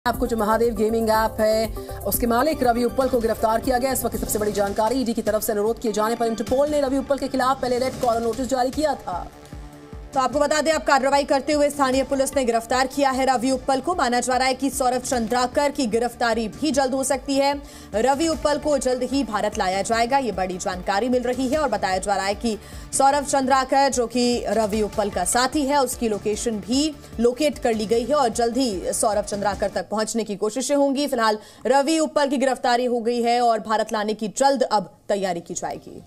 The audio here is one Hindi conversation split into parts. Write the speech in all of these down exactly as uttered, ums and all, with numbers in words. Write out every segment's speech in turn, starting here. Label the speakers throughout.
Speaker 1: आपको जो महादेव गेमिंग ऐप है उसके मालिक रवि उप्पल को गिरफ्तार किया गया। इस वक्त सबसे बड़ी जानकारी, ईडी की तरफ से अनुरोध किए जाने पर इंटरपोल ने रवि उप्पल के खिलाफ पहले रेड कॉर्नर नोटिस जारी किया था।
Speaker 2: तो आपको बता दें, अब कार्रवाई करते हुए स्थानीय पुलिस ने गिरफ्तार किया है रवि उप्पल को। माना जा रहा है कि सौरभ चंद्राकर की गिरफ्तारी भी जल्द हो सकती है। रवि उप्पल को जल्द ही भारत लाया जाएगा, ये बड़ी जानकारी मिल रही है। और बताया जा रहा है कि सौरभ चंद्राकर जो कि रवि उप्पल का साथी है, उसकी लोकेशन भी लोकेट कर ली गई है और जल्द ही सौरभ चंद्राकर तक पहुंचने की कोशिशें होंगी। फिलहाल रवि उप्पल की गिरफ्तारी हो गई है और भारत लाने की जल्द अब तैयारी की जाएगी।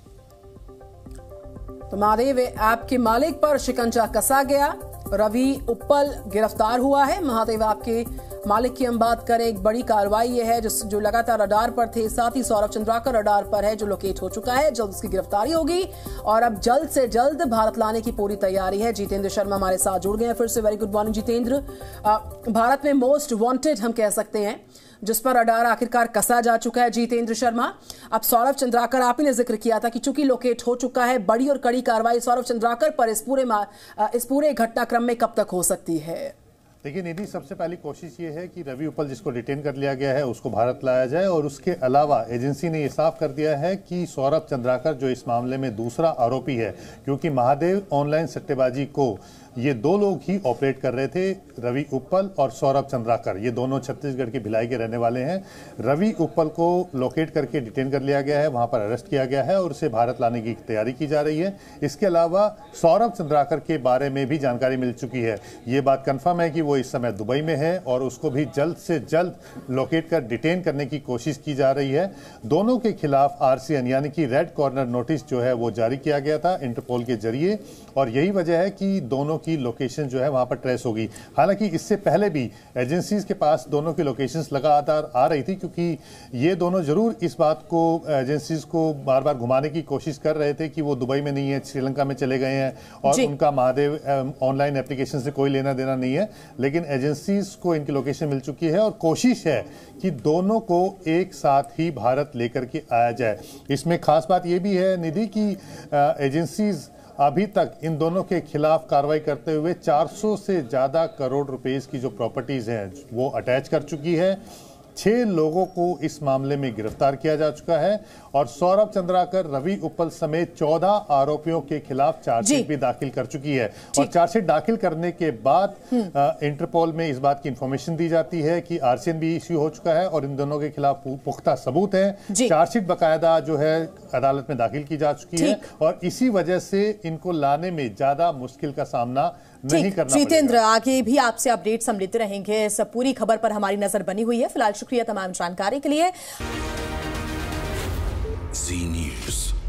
Speaker 1: तो महादेव ऐप के मालिक पर शिकंजा कसा गया, रवि उप्पल गिरफ्तार हुआ है। महादेव ऐप के मालिक की हम बात करें, एक बड़ी कार्रवाई ये है जो, जो लगातार रडार पर थे। साथ ही सौरभ चंद्राकर रडार पर है जो लोकेट हो चुका है। जल्द उसकी गिरफ्तारी होगी और अब जल्द से जल्द भारत लाने की पूरी तैयारी है। जितेंद्र शर्मा हमारे साथ जुड़ गए हैं फिर से। Very good morning Jitendra. Bharat में मोस्ट वांटेड हम कह सकते हैं, जिस पर रडार आखिरकार कसा जा चुका है, जितेंद्र शर्मा। अब सौरभ चंद्राकर, आप ही ने जिक्र किया था कि चूंकि लोकेट हो चुका है, बड़ी और कड़ी कार्रवाई सौरभ चंद्राकर पर इस पूरे इस पूरे घटनाक्रम में कब तक हो सकती है?
Speaker 3: देखिए निधि, सबसे पहली कोशिश ये है कि रवि उप्पल जिसको डिटेन कर लिया गया है उसको भारत लाया जाए। और उसके अलावा एजेंसी ने ये साफ कर दिया है कि सौरभ चंद्राकर जो इस मामले में दूसरा आरोपी है, क्योंकि महादेव ऑनलाइन सट्टेबाजी को ये दो लोग ही ऑपरेट कर रहे थे, रवि उप्पल और सौरभ चंद्राकर। ये दोनों छत्तीसगढ़ के भिलाई के रहने वाले हैं। रवि उप्पल को लोकेट करके डिटेन कर लिया गया है, वहां पर अरेस्ट किया गया है और उसे भारत लाने की तैयारी की जा रही है। इसके अलावा सौरभ चंद्राकर के बारे में भी जानकारी मिल चुकी है। ये बात कंफर्म है कि वो इस समय दुबई में है और उसको भी जल्द से जल्द लोकेट कर डिटेन करने की कोशिश की जा रही है। दोनों के खिलाफ आरसीएन यानी कि रेड कॉर्नर नोटिस जो है वो जारी किया गया था इंटरपोल के जरिए, और यही वजह है कि दोनों की लोकेशन जो है वहां पर ट्रेस होगी। हालांकि इससे पहले भी एजेंसीज के पास दोनों की लोकेशंस लगातार आ रही थी, क्योंकि ये दोनों जरूर इस बात को एजेंसीज को बार बार घुमाने की कोशिश कर रहे थे कि वो दुबई में नहीं है, श्रीलंका में चले गए हैं और उनका महादेव ऑनलाइन एप्लीकेशन से कोई लेना देना नहीं है। लेकिन एजेंसीज को इनकी लोकेशन मिल चुकी है और कोशिश है कि दोनों को एक साथ ही भारत लेकर के आया जाए। इसमें खास बात यह भी है निधि कि एजेंसीज अभी तक इन दोनों के खिलाफ कार्रवाई करते हुए चार सौ से ज्यादा करोड़ रुपए की जो प्रॉपर्टीज हैं वो अटैच कर चुकी है। छह लोगों को इस मामले में गिरफ्तार किया जा चुका है और सौरभ चंद्राकर, रवि उप्पल समेत चौदह आरोपियों के खिलाफ चार्जशीट भी दाखिल कर चुकी है। और चार्जशीट दाखिल करने के बाद इंटरपोल में इस बात की इंफॉर्मेशन दी जाती है कि आरसीएन भी इश्यू हो चुका है और इन दोनों के खिलाफ पुख्ता सबूत हैं। चार्जशीट बकायदा जो है अदालत में दाखिल की जा चुकी है और इसी वजह से इनको लाने में ज्यादा मुश्किल का सामना नहीं करना।
Speaker 2: जितेंद्र, आगे भी आपसे अपडेट्स हम लेते रहेंगे। इस पूरी खबर पर हमारी नजर बनी हुई है। फिलहाल शुक्रिया तमाम जानकारी के लिए।
Speaker 4: जी न्यूज़।